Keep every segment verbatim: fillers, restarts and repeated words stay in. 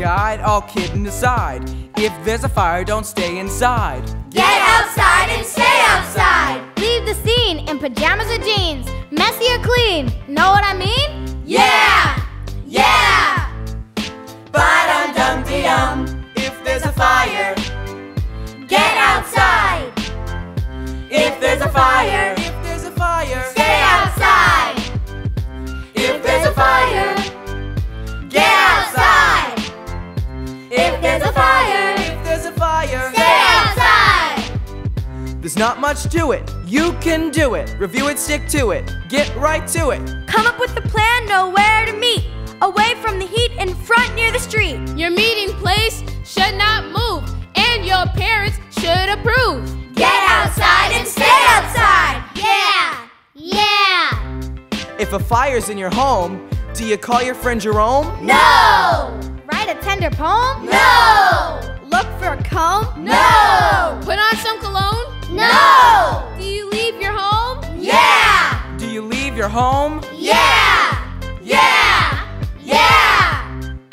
guide, all kidding aside. If there's a fire, don't stay inside. Get outside and stay outside. Leave the scene in pajamas or jeans, messy or clean. Know what I mean? Yeah! Yeah! Ba-dum-dum-dee-dum. If there's a fire, Get outside. if there's a fire, if there's a fire, Stay outside. if there's a fire, Get outside. If there's a fire, if there's a fire, stay outside. there's not much to it. You can do it. Review it, stick to it. Get right to it. Come up with a plan, know where to meet. Away from the heat, in front near the street. Your meeting place should not move, and your parents should approve. Get outside and stay outside. Yeah! Yeah! If a fire's in your home, do you call your friend Jerome? No! Write a tender poem? No! Look for a comb? No! Put on some cologne? No! Do you leave your home? Yeah! Do you leave your home? Yeah! Yeah! Yeah!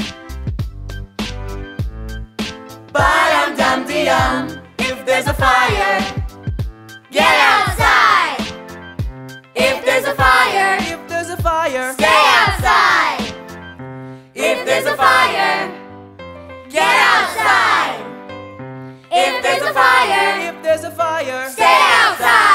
Ba-dum-dum-dee-dum. If there's a fire, Get outside. If there's a fire, if there's a fire, stay outside. If there's a fire, get outside. If there's a fire, if there's a fire, stay outside.